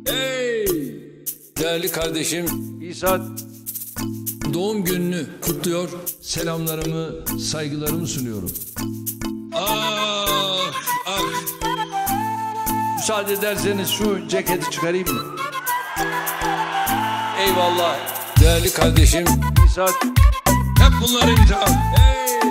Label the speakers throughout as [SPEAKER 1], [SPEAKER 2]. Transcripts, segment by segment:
[SPEAKER 1] Hey! Değerli kardeşim İsa doğum gününü kutluyor. Selamlarımı, saygılarımı sunuyorum. Ah, ah. Müsaade ederseniz şu ceketi çıkarayım mı? Eyvallah. Değerli kardeşim İsa, hep bunları imtihan. Hey!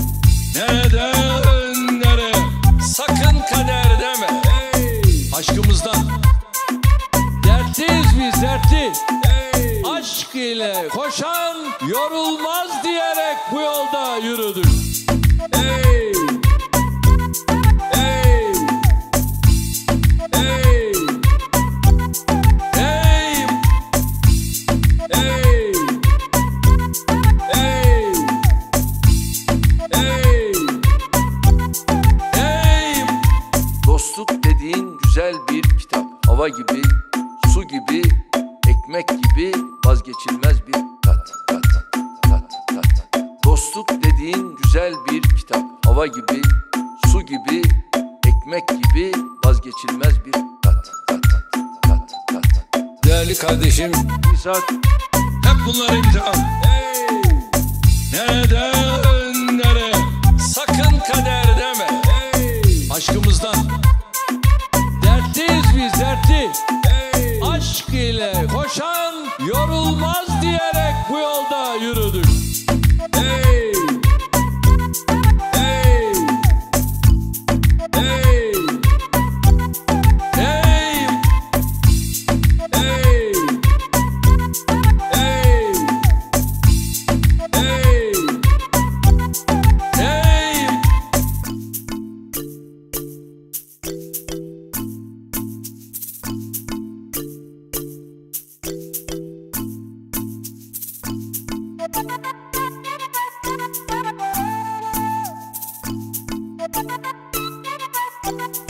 [SPEAKER 1] Neden, nereye? Sakın kader deme. Hey! Aşkımızdan dertliyiz biz, dertli. Hey! Aşk ile koşan yorulmaz diyerek bu yolda yürüdük. Hey! Hey! Hey! Hey! Hey! Hey! Hey! Hey!
[SPEAKER 2] Dostluk dediğin güzel bir kitap. Hava gibi, su gibi, ekmek gibi vazgeçilmez bir tat. Dostluk dediğin güzel bir kitap. Hava gibi, su gibi, ekmek gibi vazgeçilmez bir tat.
[SPEAKER 1] Değerli kardeşim
[SPEAKER 2] İsa,
[SPEAKER 1] hep bunları imtihan. Hey! Neden, nereye? Sakın kader deme. Hey! Aşkımızdan dertliyiz biz, dertli. Hey! Aşk ile koşan yorulmaz diyerek bu yolda yürüdük. Hey! Hey! Hey! Hey! Hey! Hey! Hey! Hey!
[SPEAKER 3] Thank you.